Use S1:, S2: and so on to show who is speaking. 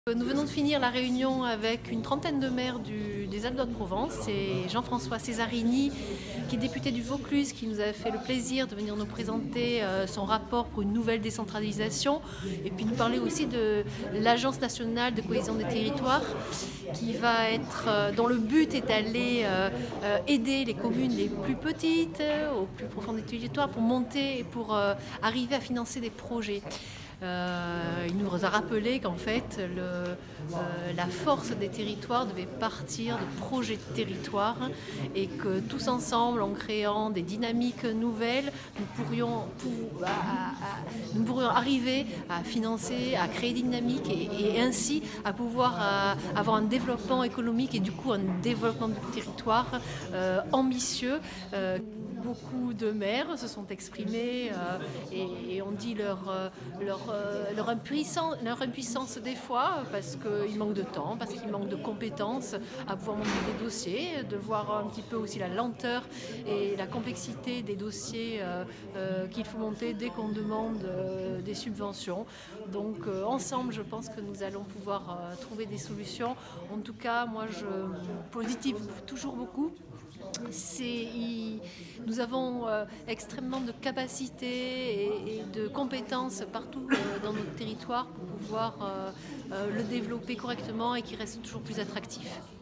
S1: Nous venons de finir la réunion avec une trentaine de maires des Alpes-de-Haute-Provence. C'est Jean-François Cesarini, qui est député du Vaucluse, qui nous a fait le plaisir de venir nous présenter son rapport pour une nouvelle décentralisation et puis nous parler aussi de l'Agence nationale de cohésion des territoires dont le but est d'aller aider les communes les plus petites, au plus profond des territoires, pour monter et pour arriver à financer des projets. Il nous a rappelé qu'en fait la force des territoires devait partir de projets de territoire et que tous ensemble, en créant des dynamiques nouvelles, nous pourrions arriver à financer, à créer des dynamiques et ainsi à pouvoir avoir un développement économique et du coup un développement du territoire ambitieux. Beaucoup de maires se sont exprimés et ont dit leur impuissance des fois parce qu'il manque de temps, parce qu'il manque de compétences à pouvoir monter des dossiers, de voir un petit peu aussi la lenteur et la complexité des dossiers qu'il faut monter dès qu'on demande des subventions. Donc ensemble, je pense que nous allons pouvoir trouver des solutions. En tout cas, moi, je positive toujours beaucoup. Nous avons extrêmement de capacités et de compétences partout dans notre territoire pour pouvoir le développer correctement et qu'il reste toujours plus attractif.